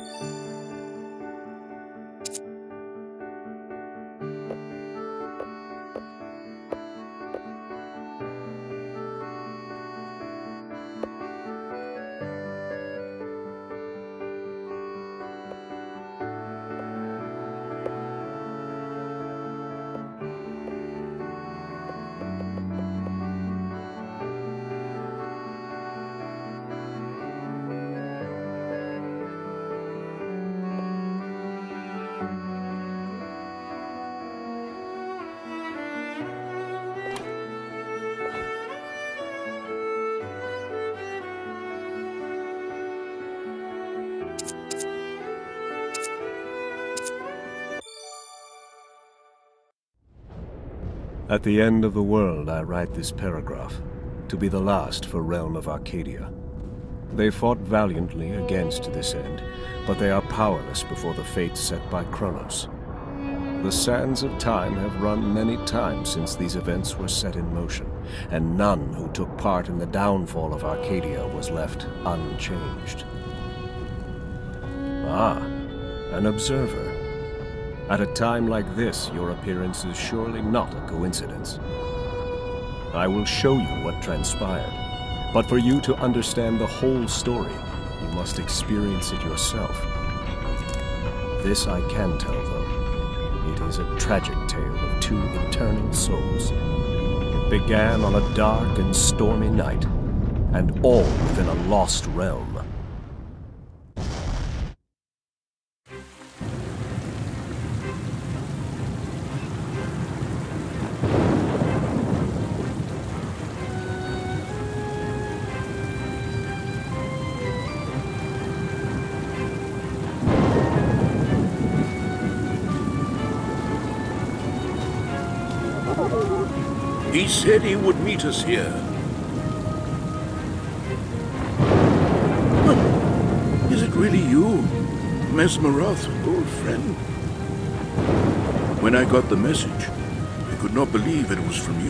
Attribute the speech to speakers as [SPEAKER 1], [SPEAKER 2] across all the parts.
[SPEAKER 1] At the end of the world, I write this paragraph, to be the last for Realm of Arcadia. They fought valiantly against this end, but they are powerless before the fate set by Kronos. The sands of time have run many times since these events were set in motion, and none who took part in the downfall of Arcadia was left unchanged. Ah, an observer. At a time like this, your appearance is surely not a coincidence. I will show you what transpired, but for you to understand the whole story, you must experience it yourself. This I can tell, though. It is a tragic tale of two eternal souls. It began on a dark and stormy night, and all within a lost realm.
[SPEAKER 2] He said he would meet us here. Is it really you, Mesmeroth, old friend? When I got the message, I could not believe it was from you.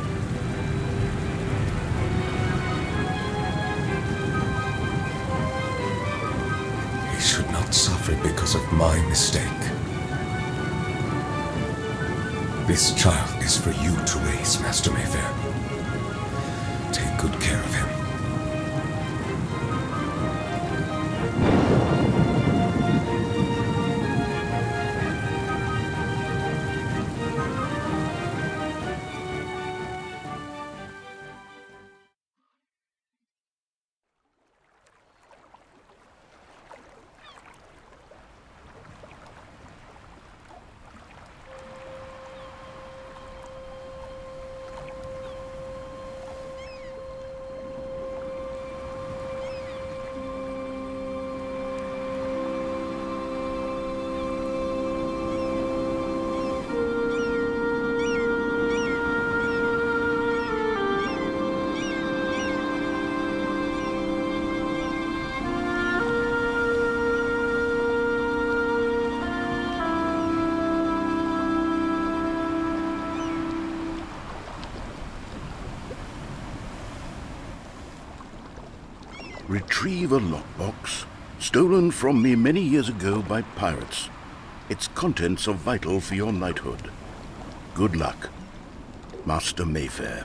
[SPEAKER 3] He should not suffer because of my mistake. This child is for you to raise, Master Mayfair. Take good care of him.
[SPEAKER 2] Retrieve a lockbox, stolen from me many years ago by pirates. Its contents are vital for your knighthood. Good luck, Master Mayfair.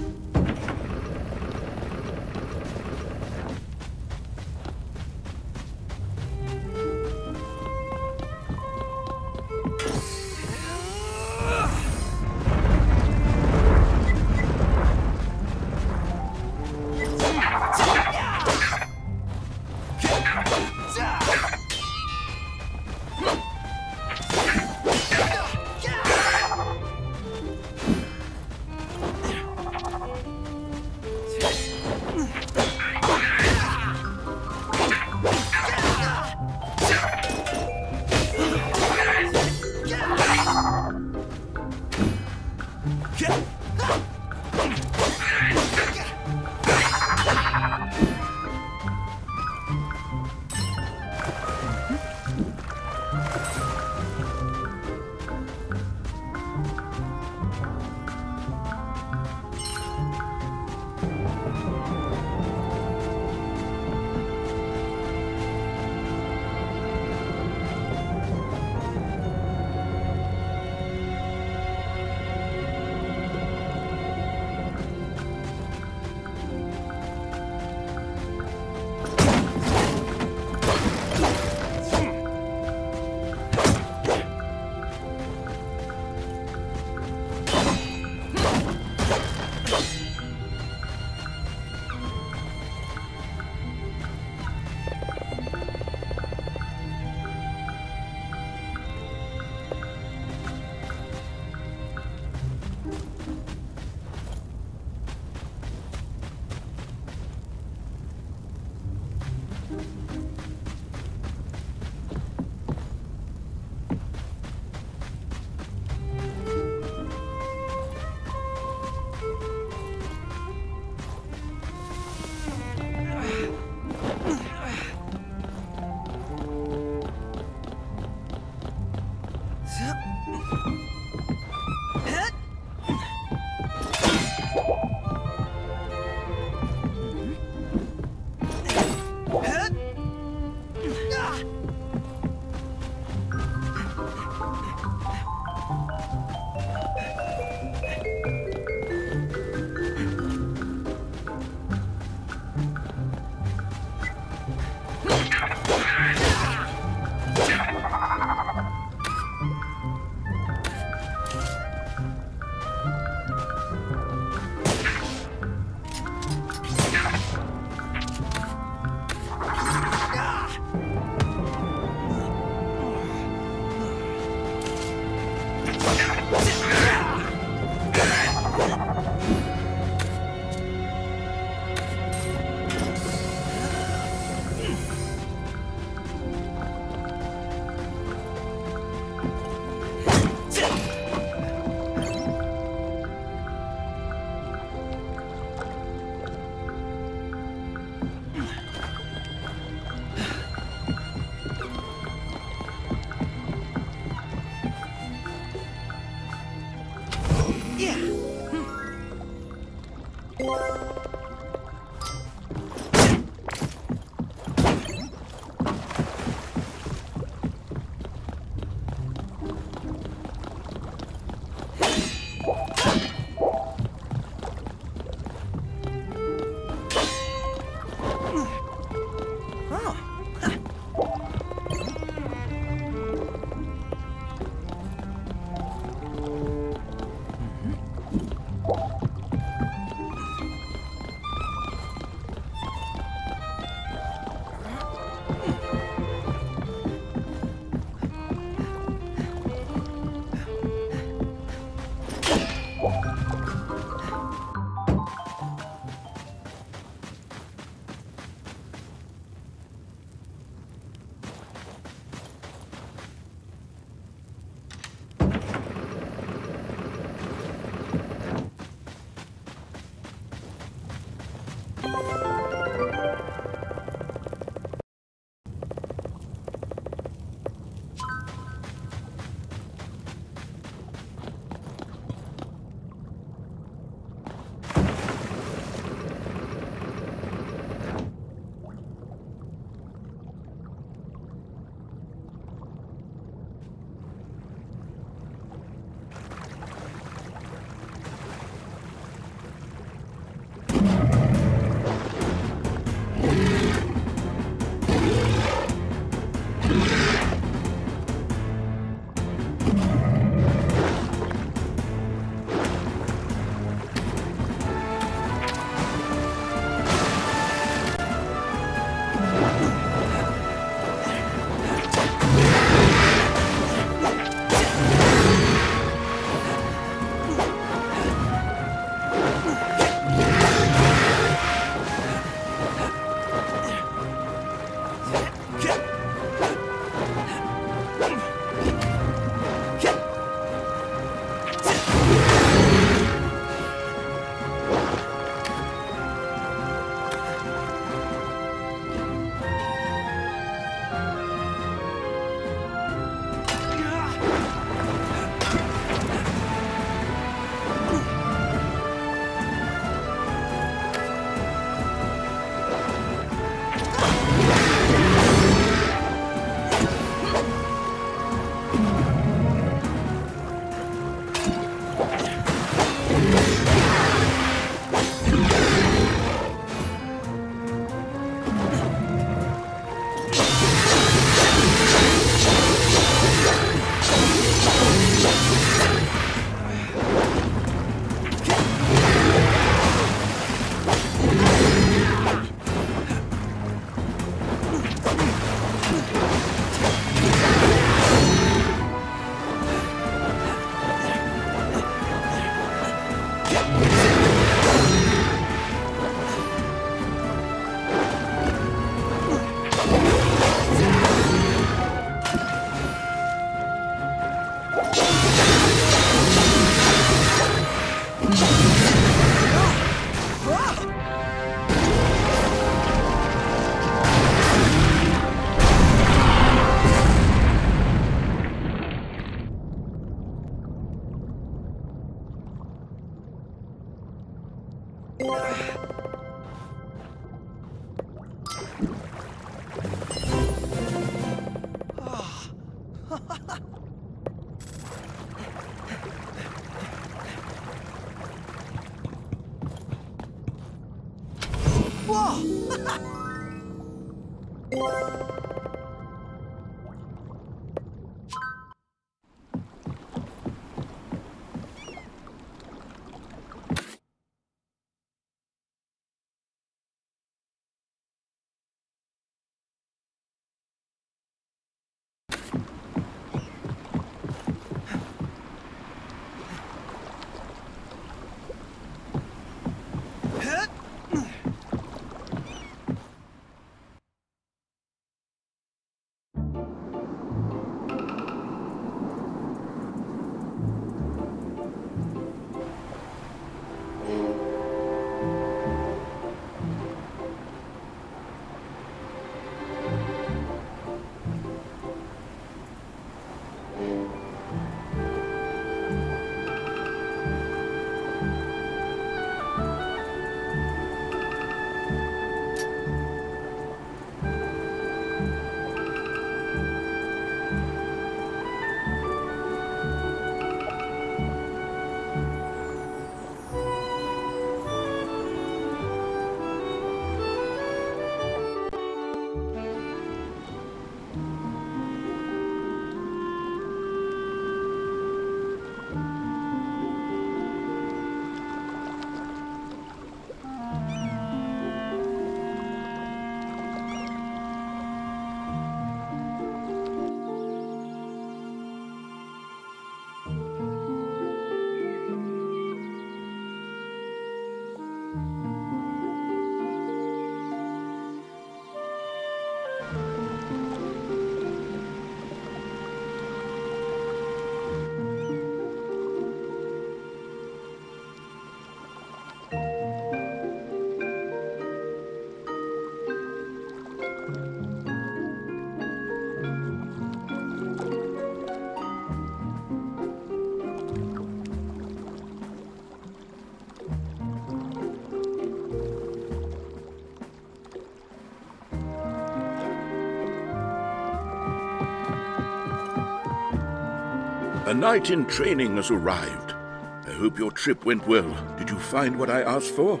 [SPEAKER 2] A knight in training has arrived. I hope your trip went well. Did you find what I asked for?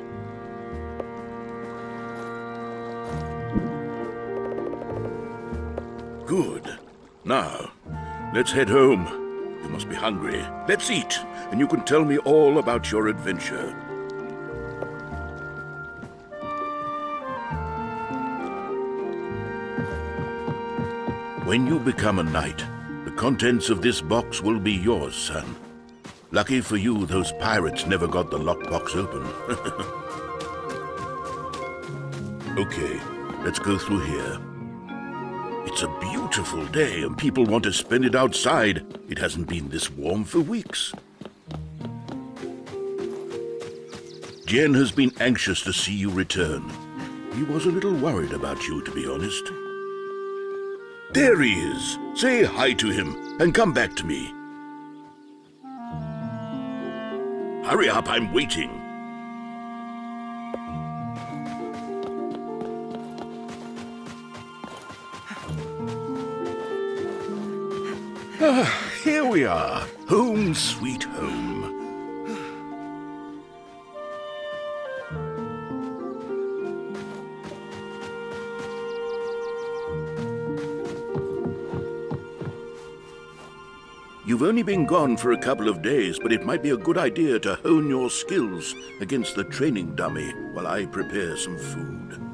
[SPEAKER 2] Good. Now, let's head home. You must be hungry. Let's eat, and you can tell me all about your adventure. When you become a knight, the contents of this box will be yours, son. Lucky for you, those pirates never got the lockbox open. Okay, let's go through here. It's a beautiful day, and people want to spend it outside. It hasn't been this warm for weeks. Jen has been anxious to see you return. He was a little worried about you, to be honest. There he is. Say hi to him, and come back to me. Hurry up, I'm waiting. Here we are. Home sweet home. You've only been gone for a couple of days, but it might be a good idea to hone your skills against the training dummy while I prepare some food.